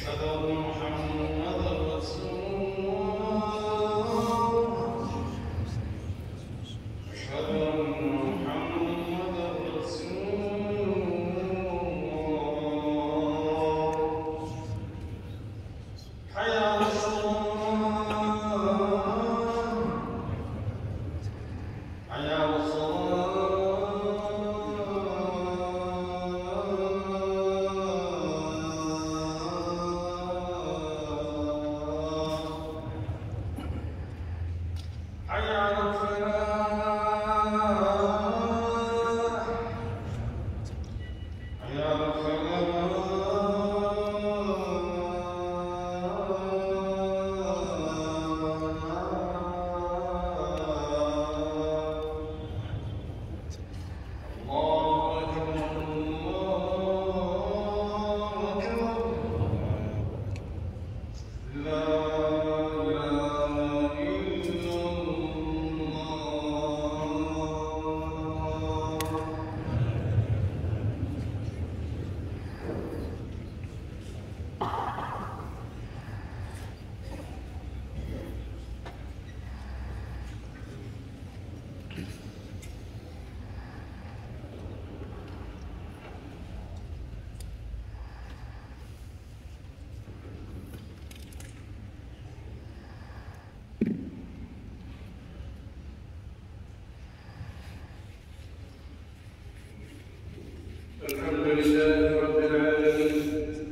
الحمد لله رب العالمين.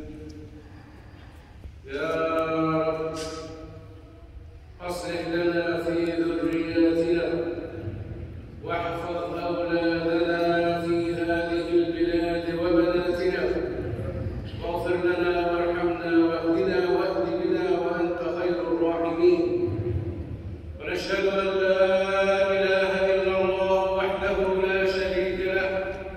يا رب أصلح لنا في ذرياتنا واحفظ أولادنا في هذه البلاد وبناتنا، واغفر لنا وارحمنا واهدنا واهد بنا وأنت خير الراحمين. ونشهد أن لا إله إلا الله وحده لا شريك له،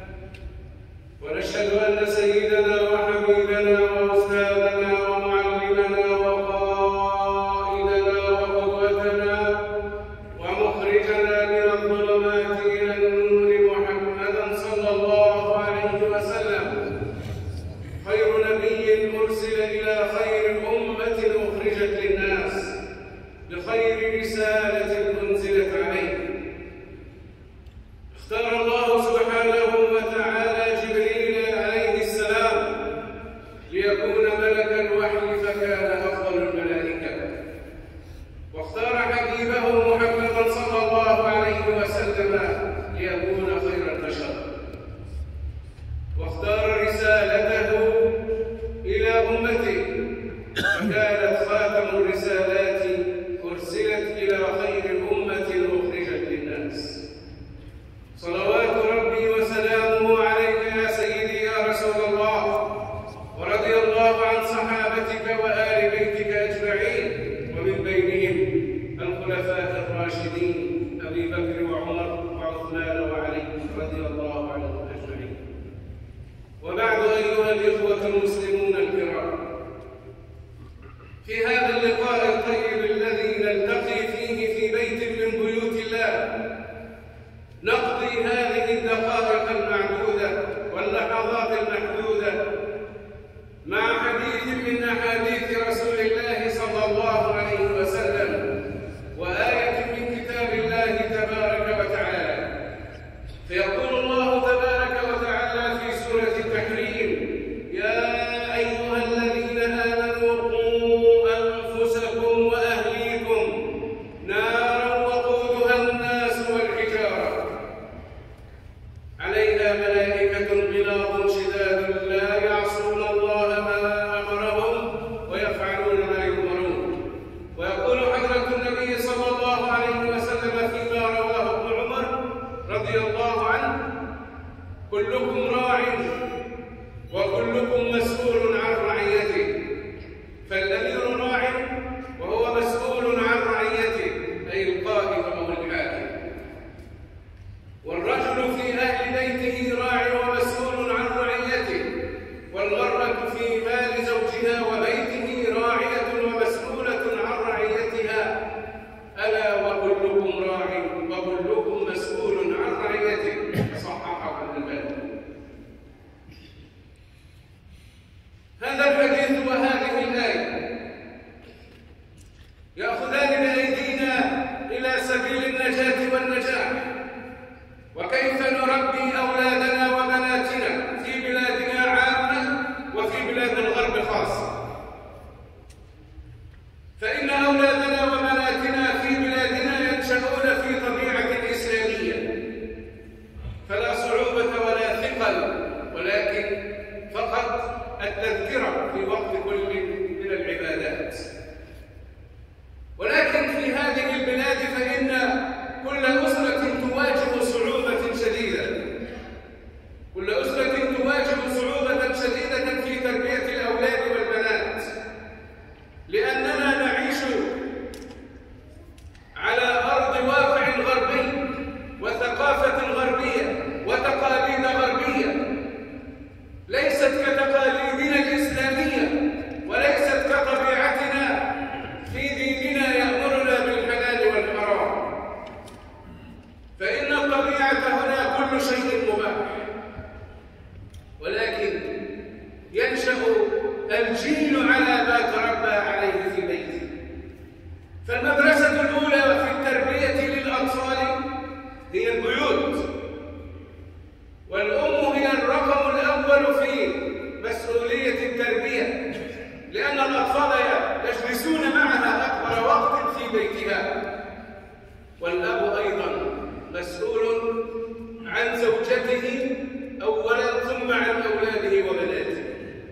ونشهد أن سيدنا وحبيبنا وأستاذنا ومعلمنا وقائدنا وقدوتنا ومخرجنا من الظلمات إلى النور محمدا صلى الله عليه وسلم خير نبي أرسل إلى خير أمة أخرجت للناس بخير رسالة أنزلت عليه. اختار الله سبحانه وتعالى جبريل عليه السلام ليكون ملك الوحي فكان أفضل الملائكة، واختار حبيبه محمدا صلى الله عليه وسلم ليكون خير البشر، واختار رسالته إلى أمته فكانت خاتم الرسالات أرسلت إلى خير أمة أخرجت للناس. صلوات ربي وسلامه عليك يا سيدي يا رسول الله، ورضي الله عن صحابتك وآل بيتك أجمعين، ومن بينهم الخلفاء الراشدين أبي بكر وعمر وعثمان وعلي رضي الله عنهم أجمعين. وبعد أيها الإخوة المسلمون الكرام، في هذا اللقاء الطيب الذي نلتقي فيه في بيت من بيوت الله نقضي هذه الدقائق المعدودة واللحظات المحدودة مع حديث من أحاديث رسول الله صلى الله عليه وسلم وآية من كتاب الله تبارك وتعالى. فيقول الله تبارك وتعالى في سورة التحريم: يا أيها الذين آمنوا قوا أنفسكم وأهليكم نارا وقودها الناس والحجارة عليها ملائكة غلاظ شداد لا يعصون الله ما أمرهم ويفعلون ما يؤمرون. ويقول حضرة النبي صلى الله عليه وسلم فيما رواه ابن عمر رضي الله عنه: كلكم راع وكلكم مسؤول عن رعيته. فالأمير راع وهو مسؤول عن رعيته، أي القائد أو الحاكم. والرجل في أهل بيته راع ومسؤول عن رعيته، والمرأة في مال زوجها وبيته راعية ومسؤولة عن رعيتها. ألا وكلكم راع وكلكم مسؤول عن رعيته، صححه الألباني. هذا الحديث وهذه أولادنا وبناتنا في بلادنا ينشأون في طبيعة إسلامية، فلا صعوبة ولا ثقل، ولكن فقط التذكرة في وقت كل من العبادات. ولكن في هذه البلاد فإن كل أسرة تواجه صعوبة شديدة، كل أسرة تواجه صعوبة شديدة في تربية الأولاد والبنات، لأننا نعيش على أرض واقع غربي وثقافة غربية وتقاليد غربية ليست كتقاليدنا الإسلامية وليست كطبيعتنا في ديننا يأمرنا بالحلال والحرام. فإن الطبيعة هنا كل شيء مباح، ولكن ينشأ الجيل على ما تربى عليه في بيته. فالمدرسة الأولى في التربية للأطفال هي البيوت، والأم هي الرقم الأول في مسؤولية التربية، لأن الأطفال يجلسون معها أكبر وقت في بيتها. والأب أيضا مسؤول عن زوجته أولا ثم عن أولاده وبناته،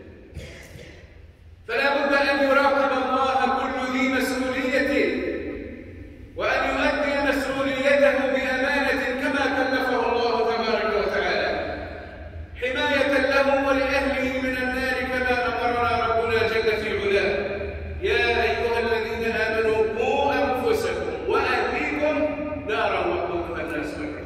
فلا بد أن يراقب الله كل ذي مسؤولية وأن يؤدي مسؤوليته بأمانة كما كلفه الله تبارك وتعالى، حماية له ولأهله من النار كما أمرنا ربنا جل في علاه: يا أيها الذين آمنوا قوا أنفسكم وأهليكم نارا وقودها الناس والحجارة.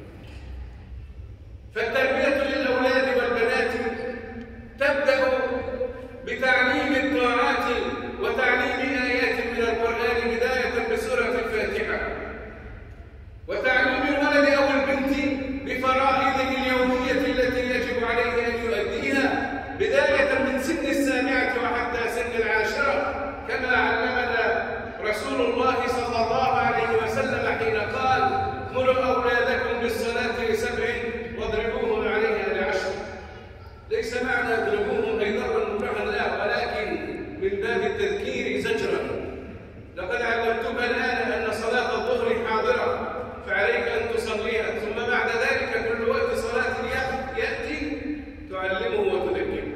فالتربية للأولاد والبنات تبدأ بتعليم الطاعات وتعليم آيات من القرآن بداية بسورة الفاتحة، وتعليم الولد أو البنت بفرائضه اليومية التي يجب عليه أن يؤديها بداية من سن 7 وحتى سن 10، كما علمنا رسول الله صلى الله عليه وسلم حين قال: مروا أولادكم بالصلاة ل7 واضربوهم عليها ل10. ليس معنى اضربوهم أي ضربا مكرها لا، ولكن من باب التذكير زجرا. لقد علمتك الآن أن صلاة الظهر حاضرة فعليك أن تصليها، ثم بعد ذلك كل وقت صلاة يأتي تعلمه وتذكره،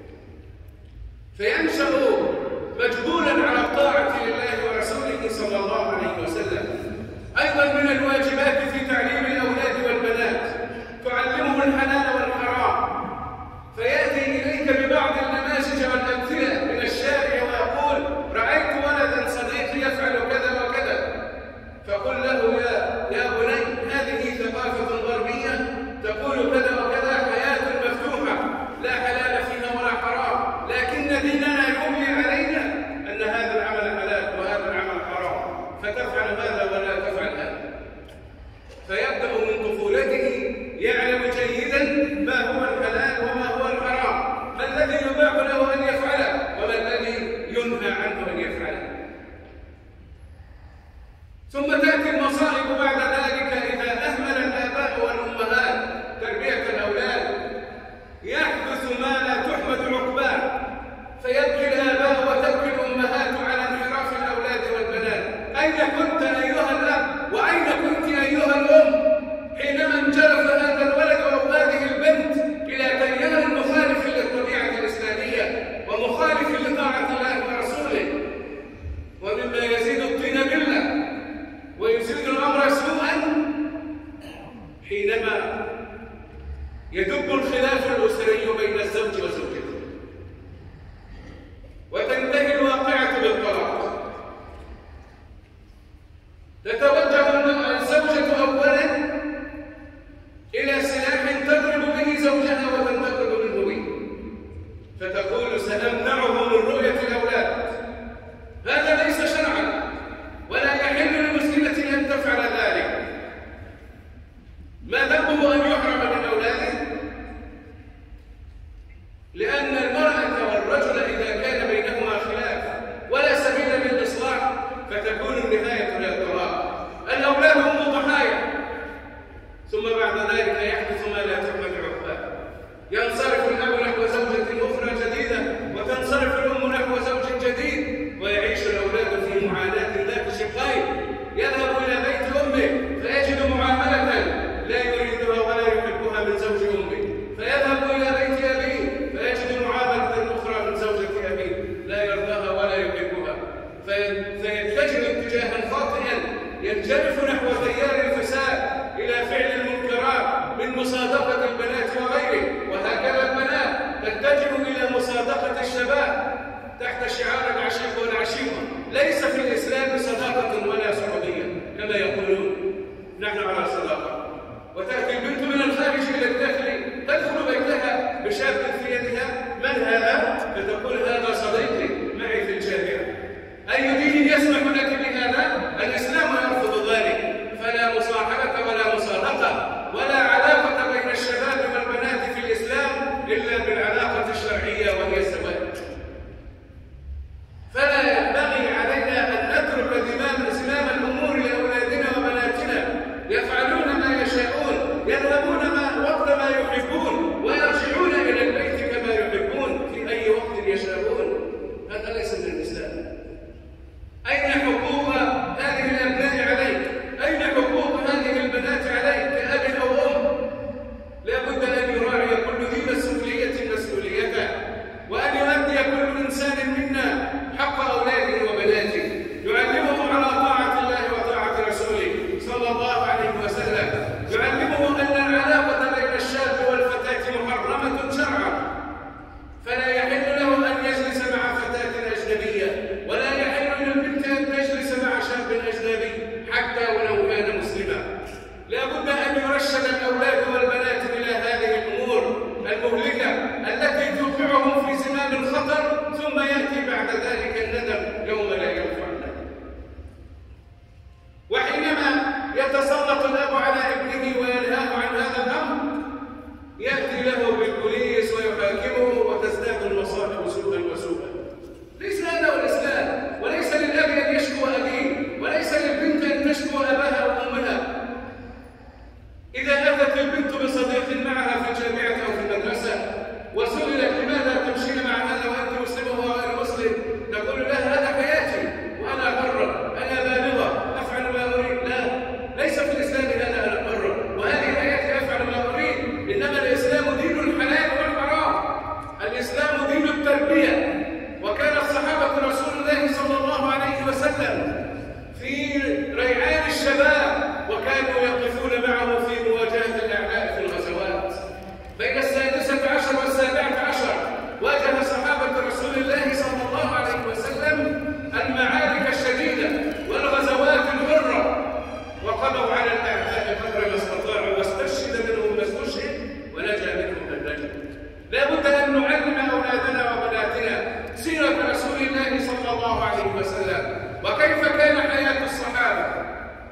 فينشأ مجبولا على الطاعة لله ورسوله صلى الله عليه وسلم. أيضا من الواجبات في تعليم الأولاد والبنات تعلمه الحلال والحرام، فيأتي إليك ببعض النماذج والأمثلة من الشارع ويقول: رأيت ولدا صديقي يفعل كذا وكذا، فقل له: يا بني، هذه ثقافة غربية تقول كذا وكذا، حياة مفتوحة لا حلال فيها ولا حرام، لكن ديننا يملي علينا أن هذا العمل حلال وهذا العمل حرام، فتفعل هذا ولا تفعل هذا. فيبدأ من طفولته يعلم جيدا ما هو الحلال وما هو الحرام، ما الذي يباح له أن يفعله وما الذي ينهى عنه أن يفعله. ثم تأتي المصائب بعد ذلك إذا أهمل الآباء والأمهات تربية الأولاد، يحدث ما لا تحمد عقباه، فيبكي الآباء وتبكي الأمهات على انحراف الأولاد والبنات. أين كنت أيها الأب وأين كنت أيها الأم حينما انجرف هذا الولد أو هذه البنت إلى تيار مخالف للطبيعة الإسلامية ومخالف لطاعة الله ورسوله، ومما يزيد الطين بلة فيتجه اتجاها خاطئا ينجرف نحو تيار الفساد إلى فعل المنكرات من مصادقة البنات وغيره. وهكذا البنات تتجه إلى مصادقة الشباب تحت شعار العشيق والعشيقة. ليس في الإسلام صداقة ولا صحوبية كما يقولون، نحن على صداقة. وتأتي البنت من الخارج إلى الداخل تدخل بيتها بشاب في يدها، من هذا؟ فتقول هذا صديقي معي في الجامعة. أي دين يسمح لك بهذا؟ الإسلام يرفض ذلك. فلا مصاحبة ولا مصادقة ولا علاقة بين الشباب والبنات في الإسلام إلا بالعلاقة الشرعية وهي الزواج. فلا ينبغي علينا أن نترك زمام الأمور لأولادنا وبناتنا يفعلون ما يشاءون، يذهبون وقت ما يحبون ويرجعون إلى البيت كما يحبون في أي وقت يشاءون. هذا ليس من الإسلام. أين حقوق هذه الأبناء عليك؟ أين حقوق هذه البنات عليك كأب أو أم؟ لا بد أن يراعي كل ذي مسؤولية مسؤوليته، وأن يؤدي كل إنسان منا حق أولاده وبناته، يعلمهم على طاعة الله وطاعة رسوله صلى الله عليه وسلم، يعلمهم أن العلاقة بين الشاب والفتاة محرمة شرعا، فلا يحل له أن يجلس مع فتاة أجنبية، ولا يحل للبنت أن تجلس مع شاب أجنبي حتى ولو كان مسلما. لا بد أن يرشد الأولاد والبنات إلى هذه الأمور المهلكة التي توقعهم في زمام الخطر، ثم يأتي بعد ذلك الندم يوم لا ينفع الندم. وحينما يتسلط الأب على ابنه وينهاه عن هذا الأمر، يأتي له بالبوليس ويحاكمه وتزداد المصائب سوءا وسوءا. ليس هذا هو الإسلام، وليس للأب أن يشكو أبيه، وليس للبنت أن تشكو أباها أو أمها. إذا أتت البنت بصديق معها في الجامعة أو في المدرسة وسئلت لماذا تمشين مع هذا وأنت مسلم وهو غير مسلم، تقول لها هذا حياتي وأنا حرة، أنا بالغة أفعل ما أريد. لا، ليس في الإسلام هذا أنا حرة وهذه حياتي أفعل ما أريد. إنما الإسلام دين الحلال والحرام، الإسلام دين التربية. وكان الصحابة رسول الله صلى الله عليه وسلم في ريعان الشباب وكانوا يقفون معه في مواجهة الأعداء في الغزوات. بين 16 و17 واجه صحابة رسول الله صلى الله عليه وسلم المعارك الشديدة والغزوات الغرة، وقضوا على الأعداء قدر ما استطاعوا، واستشهد منهم ما استشهد ونجا منهم من نجا. لا بد أن نعلم أولادنا وبناتنا سيرة رسول الله صلى الله عليه وسلم وكيف كان حياة الصحابة.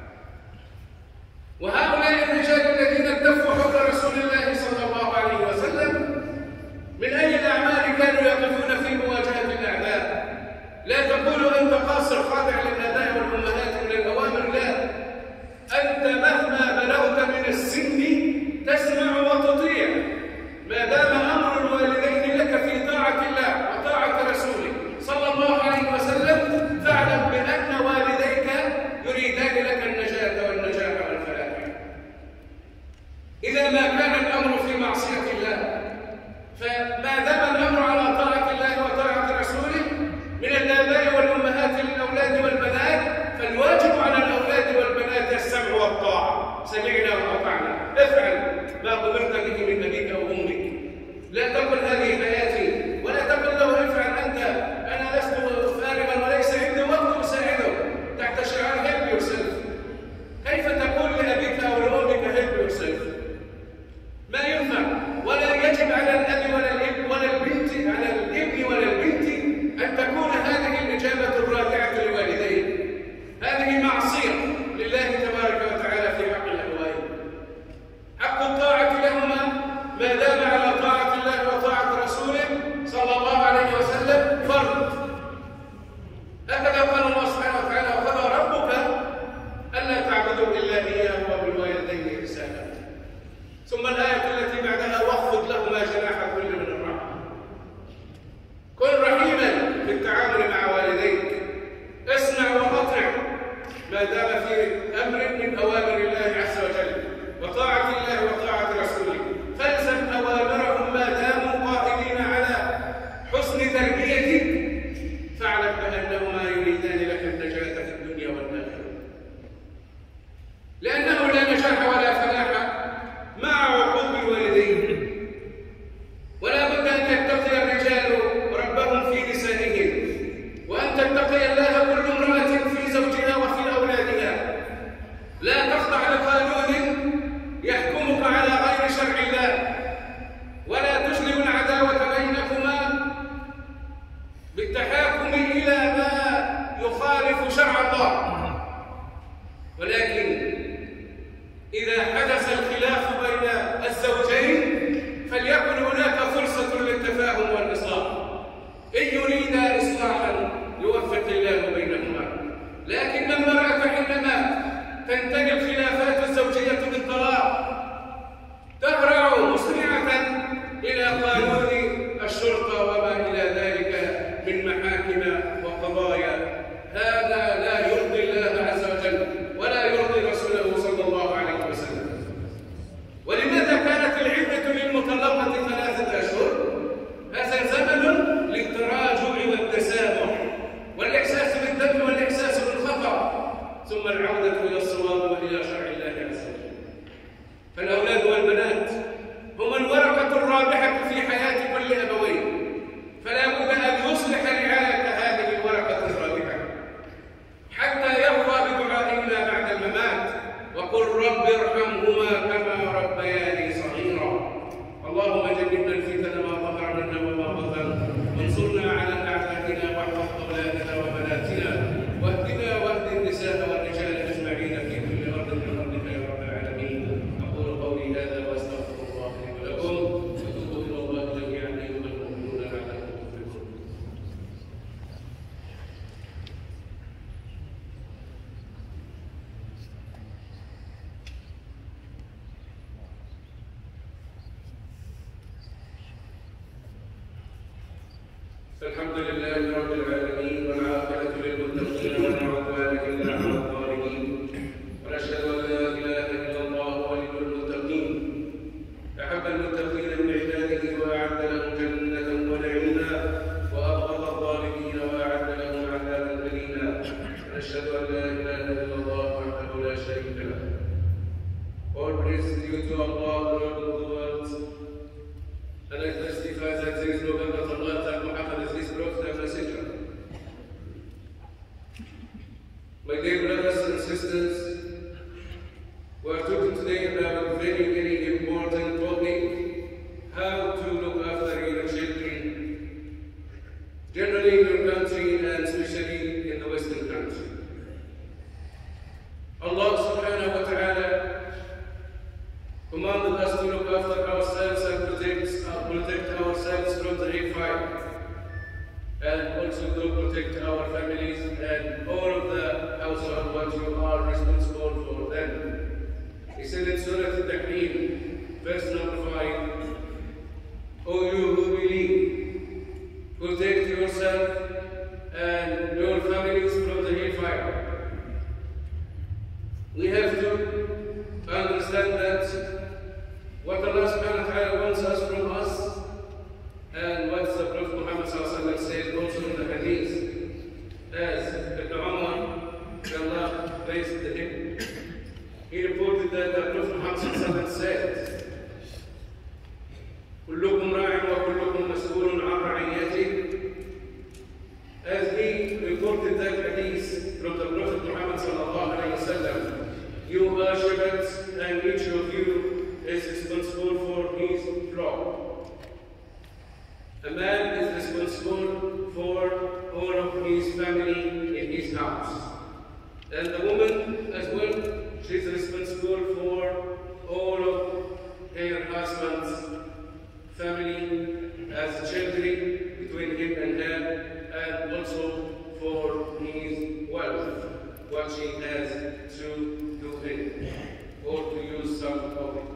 وهؤلاء الرجال الذين اتفوا حول رسول الله صلى الله عليه وسلم من أي الأعمال كانوا يقفون في مواجهة الأعداء؟ لا تقولوا أنت قاصر خاضع للآباء والأمهات من الأوامر، لا، أنت مهما بلغت من السن تسمع وتطيع ما دام أمر الوالدين لك في طاعة الله وطاعة رسوله صلى الله عليه وسلم. فاعلم بأن والديك يريدان لك النجاة والنجاح والفلاح. إذا ما كان الأمر في معصية الله، فما دام الأمر على طاعة الله وطاعة رسوله من الآباء والأمهات للأولاد والبنات، فالواجب على الأولاد والبنات السمع والطاعة. يريدان لك النجاة في الدنيا والآخرة، لأنه لا نجاح ولا فلاح مع عقوق الوالدين. ولا بد أن يتقي الرجال ربهم في نسائهم، وأن تتقي الله كل امرأة في زوجها وفي أولادها. لا تخضع لقانون يحكمك على غير شرع الله، ولا تجلب العداوة بينكما بالتحاكم إلى ما يخالف شرع الله. ولكن إذا حدث الخلاف بين الزوجين فليكن هناك فرصة للتفاهم والإصلاح. إن يريد إصلاحا يوفق الله بينهما. لكن المرأة حينما تنتهي الخلافات الزوجية بالطلاق تهرع مسرعة إلى قانون الشرطة وما إلى ذلك من محاكم وقضايا. هذا لا يرضي الله عز وجل ولا يرضي رسوله صلى الله عليه وسلم. ولماذا كانت العدة للمطلقة 3 أشهر؟ هذا زمن للتراجع والتسامح والإحساس بالذنب والإحساس بالخطأ، ثم العودة إلى الصواب وإلى شرع الله عز وجل. فالأولاد والبنات هم الورقة الرابحة في حياة كل أبوين، فلا بد أن يصلح رعاية هذه الورقة الرابحة حتى يرضى بدعائنا بعد الممات، وقل رب ارحمهما كما ربياني صغيرا. اللهم جنبنا الفتن ما ظهر منا وما بطن، وانصرنا على أعدائنا واحفظ أولادنا وبناتنا، واهدنا واهد النساء والرجال أجمعين في كل أرض من أرضك يا رب العالمين. أقول قولي هذا وأستغفر الله لي ولكم، وتوبوا إلى الله جميعا أيها المؤمنون لعلكم تفلحون. الحمد لله رب العالمين، والعاقبة للمتقين ولا عدوان إلا على الظالمين، ونشهد أن لا إله إلا الله ولي المتقين. أحب المتقين من عباده وأعد لهم جنة ونعيما، وأبغض الظالمين وأعد لهم عذابا أليما. ونشهد أن لا إله إلا الله وحده لا شريك له. All praise is due to Allah, Lord of the worlds, and I testify that there is no God but Allah, that Muhammad is his prophet and messenger. My dear brothers and sisters, we are talking today about a very, very important topic: how to look after your children, generally in your country and especially in the Western country. Allah subhanahu wa ta'ala commanded us to look after ourselves and protect ourselves from the hellfire, and also to protect our families and all of the household what you are responsible for them. He said in Surah Al-Tahrim, verse number 5, O you who believe, protect yourself and your families from the hellfire. We have to understand that what Allah subhanahu wa ta'ala wants us from us, and what the Prophet Muhammad said also in the hadith, as Ibn Umar, may Allah praise him, he reported that the Prophet Muhammad said, كلكم راع وكلكم مسؤول عن رعيته. As he reported that hadith from the Prophet Muhammad sallallahu alayhi wa sallam, you are shepherds and each of you is responsible for his flock. A man is responsible for all of his family in his house. And the woman as well, she is responsible for all of her husband's family as children between him and her, and also for his wealth, what she has to do it, or to use some of it.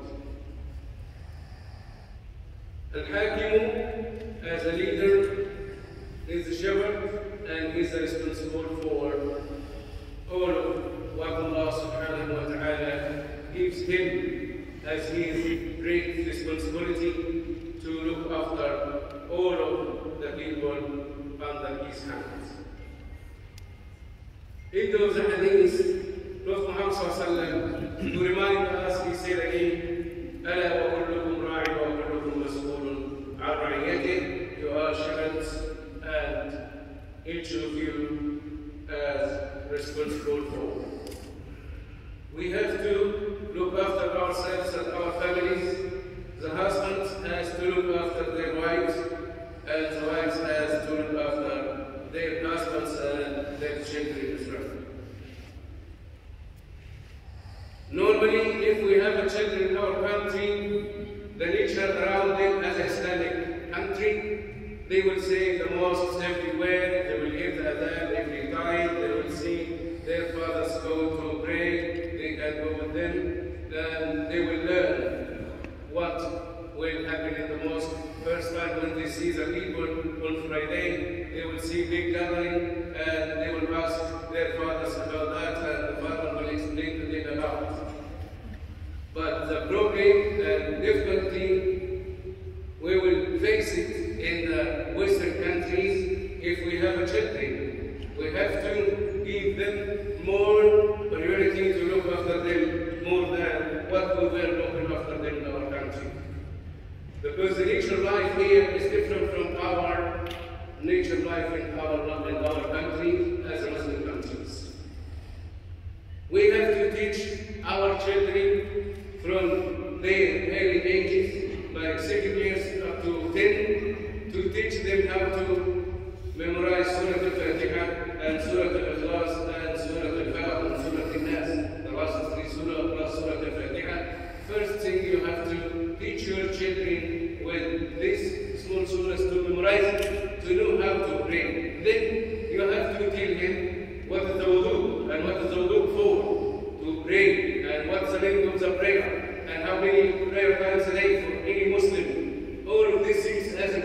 Al-Hakim, as a leader, is the shepherd and is responsible for all of what Allah subhanahu wa ta'ala gives him as his great responsibility to look after all of the people under his hands. In those hadiths, Prophet Muhammad ﷺ, to remind us, he said again, أَلَا وَكُلُّكُمْ رَاعٍ وَكُلُّكُمْ مَسْئُولٌ عَنْ رَعِيَّتِهِ. You are shepherds, and each of you is responsible for. We have to look after ourselves and our families. The husbands has to look after their wives, and the wives has to look after their husbands and their children as well. Normally, if we have a children in our country, the nature around them as an Islamic country, they will say the mosques everywhere, they will hear the adhan every time, they will see their fathers go to pray, they can go with them, then they will learn what will happen in the mosque. First time when they see the people on Friday, they will see big gathering and they will ask their fathers about that, and the father will explain to them about it. But the problem and difficulty, we will face it in the Western countries if we have children. We have to give them more priority to look after them more than what we were looking after them in our country. Because the nature life here is different from our nature life in our country as Muslim countries. We have to teach our children from their early ages, like 7 years up to 10, to teach them how to memorize Surah Al-Fatiha and Surah Al-Ikhlas and Surah Al-Falaq and Surah Al-Nas, the last 3 surah plus Surah Al-Fatiha. First thing, you have to teach your children with these small surahs to memorize it, to know how to pray. Then you have to tell him what is the wudu and what is the wudu for, to pray, and what's the name of the prayer, and how many prayer times a day for any Muslim. All of these things as a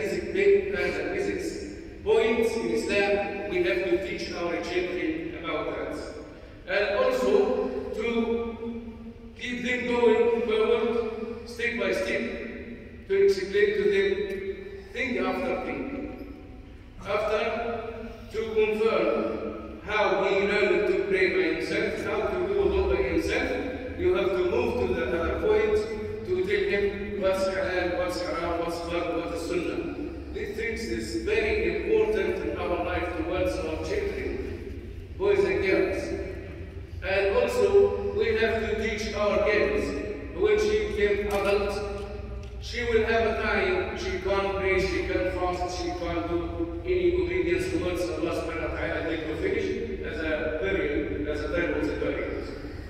basic points in Islam, we have to teach our children about that. And also to keep them going forward, step by step, to explain to them thing after thing. After, to confirm how he learned to pray by himself, how to do wudu by himself, you have to move to the other point to tell him what's halal, what's haram, what's fard, what is sunnah. These things is very important in our life towards our children, boys and girls. And also, we have to teach our girls, when she becomes adult, she will have a time, she can't pray, she can't fast, she can't do any obedience towards Allah subhanahu wa ta'ala until to finish as a period, as a time of the period.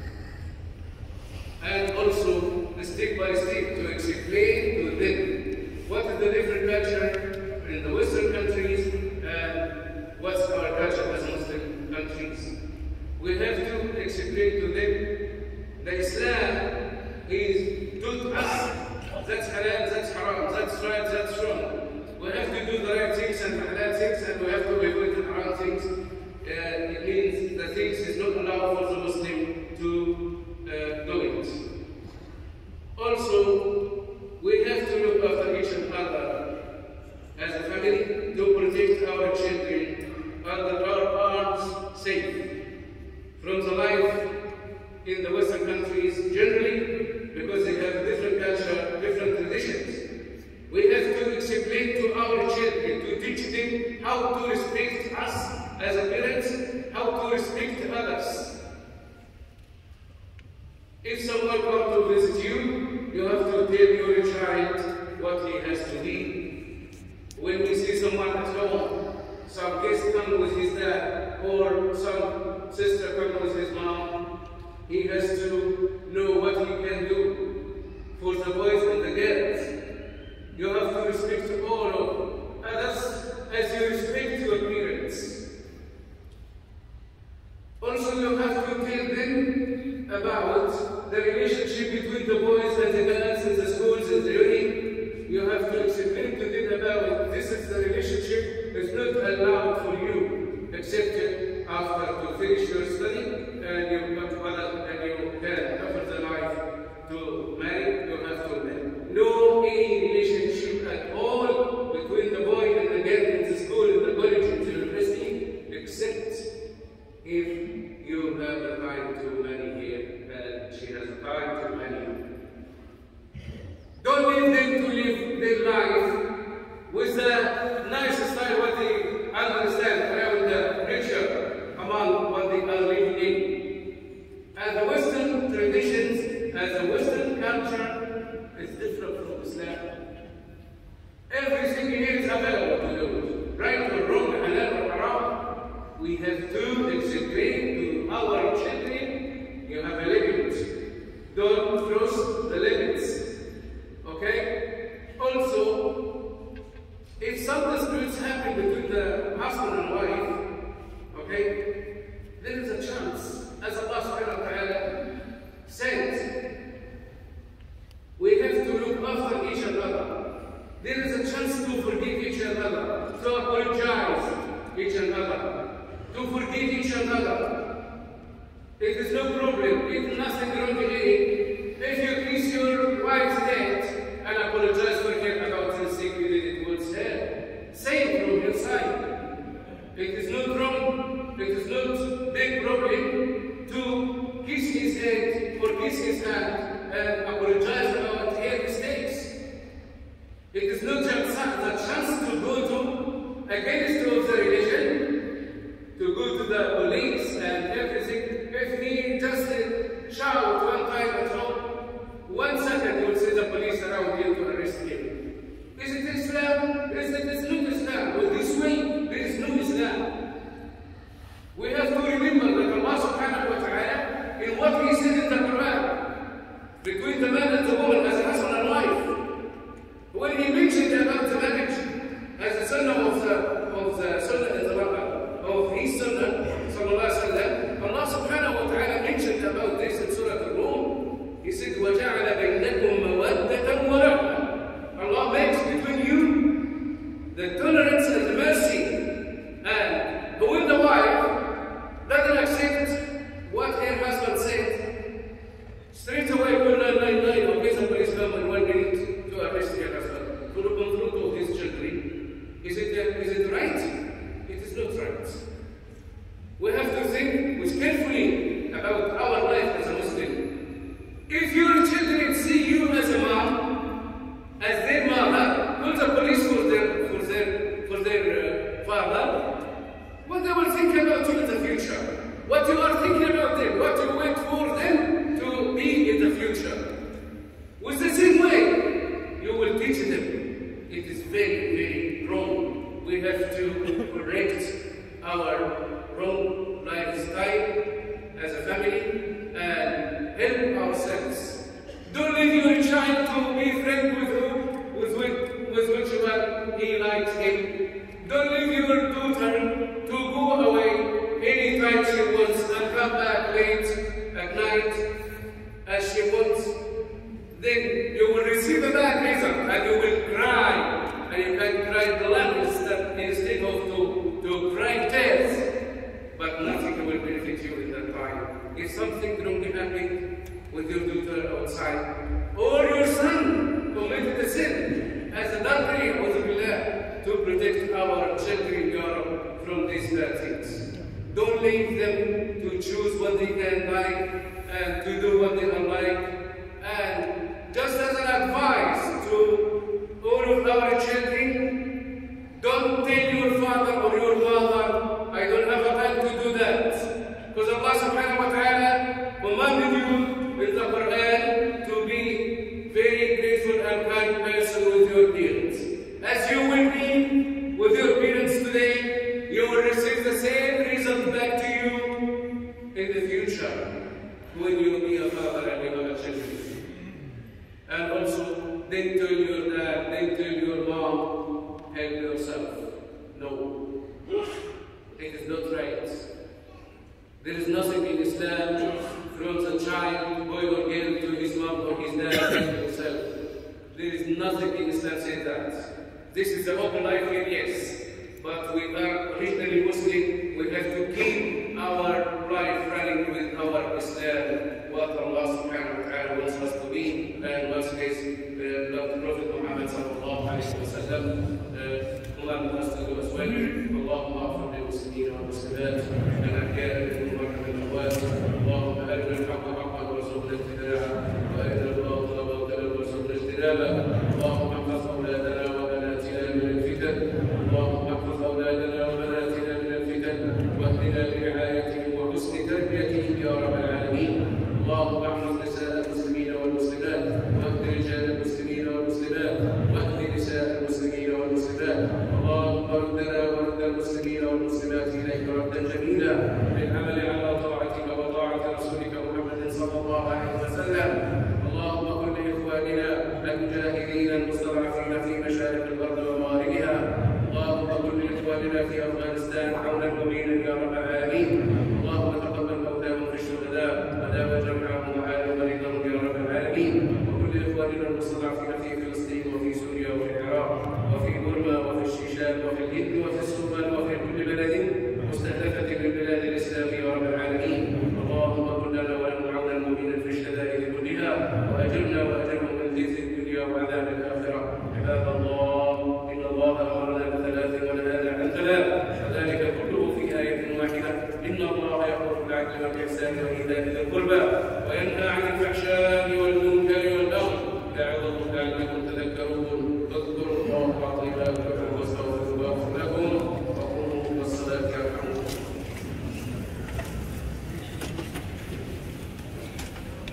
And also, step by step, to explain to them what is the different culture in the Western countries and what's our culture as Muslim countries. We have to explain to them that Islam is taught us that's halal, that's haram, that's right, that's wrong. We have to do the right things and the halal things, and we have to avoid the haram things. It means the things is not allowed for the Muslim to do it. Also, we have to look after each other as a family to protect our children under our arms safe from the life in the Western countries generally, because they have different culture, different traditions. We have to explain to our children, to teach them how to respect us as a parents, how to respect others. If someone comes to visit you, you have to tell your child what he has to be. When we see someone at home, some guest come with his dad, or some sister come with his mom, he has to know what he can do for the boys and the girls. You have to respect all of others as you respect your parents. Also, you have to tell them about the relationship between the boys and the girls in the schools and the uni. You have to explain to them about this is the relationship. It's not allowed for you except after you finish your study and you become adult and you can offer the life to marry. You have to know any relationship at all between the boy and the girl in the school, in the college, in the university, except if you have the time to marry here and she has the time to marry you. Don't leave them to live their life with the nice style what they understand around the richer among what they are living in. And the Western traditions, as a Western culture, is different from Islam. Everything here is available to you, right or wrong, halal or haram. We have to explain to our children, you have a limit. Don't cross the limits. Okay? Also, if some disputes happen between the husband and wife, okay, there is a chance, as Allah subhanahu wa ta'ala said, we have to look after each other. There is a chance to forgive each other, to apologize each other, to forgive each other. It is no problem, it is nothing wrong in it. If you kiss your wife's head and apologize for her about the mistake you did towards her, say it from your side. It is not wrong, it is not big problem to kiss his head or kiss his hand and apologize about her mistakes. It is not just the chance to go to against the religion, to go to the police and everything. If he just shout one time at home, 1 second you will see the police around you to arrest him. Is it Islam? Is it not Islam? Well, this way, there is no Islam. We have to remember that Allah subhanahu wa ta'ala, in what He said in the Quran, between the man and the woman as a husband and wife, when He mentioned about the marriage as a sunnah of the sunnah in the Bible, of His sunnah, sallallahu alaihi wasallam, Allah subhanahu wa ta'ala mentioned about this in Surah Al-Rum. He said, وَجَعَلَ بَيْنَكُمْ مَوَدَّةً وَرَحْمَةً. Allah makes between you the tolerance and the mercy. And when the wife doesn't accept what her husband said, straight away call 999 or get the police come in 1 minute to arrest your husband for the control of his children. Is it right? It is not right. We have to think carefully about our life as a Muslim. If your children see you as a mom, as their mother, call the police for their father, what they will think about you in the future, what you are thinking about them, what you wait for them to be in the future. With the same way, you will teach them. It is very, very wrong. We have to correct our wrong lifestyle as a family and help ourselves. Don't leave your child to be friends with which one he likes him. Don't leave your daughter to go away anytime she wants and come back late at night as she wants. Then you will receive a bad result and you will cry. And you can cry blood instead of to cry tears. But nothing will benefit you in that time. If something wrong happened with your daughter outside, or your son committed a sin as adultery, to protect our children in Europe from these bad things. Don't leave them to choose what they can like and to do what they don't like. And just as an advice to all of our children, don't tell your father or your mother, I don't have a time to do that. Because Allah subhanahu wa ta'ala commanded you in the Quran to be very grateful and kind person with your parents. As you will be with your parents today, you will receive the same result back to you in the future when you be a father and you have a children. And also, then tell your dad, then tell your mom, help yourself. No. It is not right. There is nothing in Islam from the child, boy or girl, to his mom or his dad, help yourself. There is nothing in Islam saying that. This is the open life here, yes. But we are originally Muslim. We have to keep our life running with our Islam, what Allah subhanahu wa ta'ala wants us to be, and wants His beloved Prophet Muhammad sallallahu alayhi wa sallam commanded us to do as well. اللهم اغفر للمسلمين والمسلمات الأحياء تربيتهم يا رب العالمين. اللهم احفظ نساء المسلمين والمسلمات، واهد رجال المسلمين والمسلمات، واهد نساء المسلمين والمسلمات. اللهم ردنا ورد المسلمين والمسلمات اليك ردا جميلا للعمل على طاعتك وطاعه رسولك محمد صلى الله عليه وسلم. اللهم كن لاخواننا المجاهدين المستضعفين في مشارق الارض ومغاربها. اللهم كن لاخواننا في افغانستان عونا معينا يا رب العالمين. اللهم تقبل موتاهم في الشهداء وداوى جمعهم وعلى مريضهم يا رب العالمين. وكل اخواننا المستضعفين في فلسطين وفي سوريا وفي العراق وفي بورما وفي الشيشان وفي الهند وفي الصومال وفي كل بلد مستهدفه من بلاد الاسلام يا رب العالمين. اللهم كن لنا ولهم عونا مبينا في الشدائد كلها، واجرنا واجرهم من خزي الدنيا وعذاب الاخره. عباد الله، ان الله امرنا بثلاث ونهانا عن ثلاث، وذلك كله في ايه واحده. ان الله يامر بالعدل والاحسان وايتاء ذي القربى وينهى عن الفحشاء